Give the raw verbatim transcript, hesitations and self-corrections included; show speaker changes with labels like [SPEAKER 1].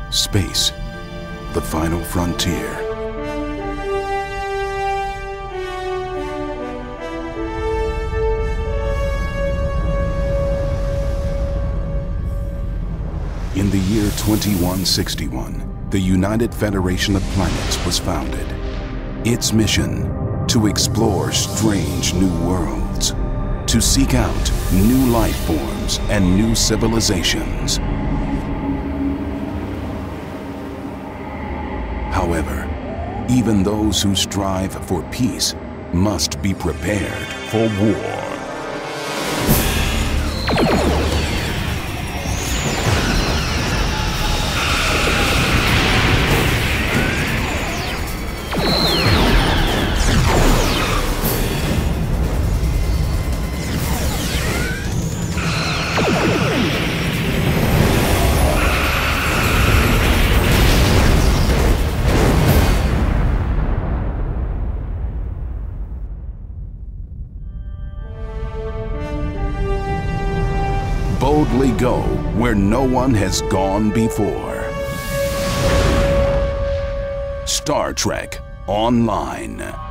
[SPEAKER 1] Space, the final frontier. In the year twenty-one sixty-one, the United Federation of Planets was founded. Its mission, to explore strange new worlds, to seek out new life forms and new civilizations. However, even those who strive for peace must be prepared for war. Boldly go where no one has gone before. Star Trek Online.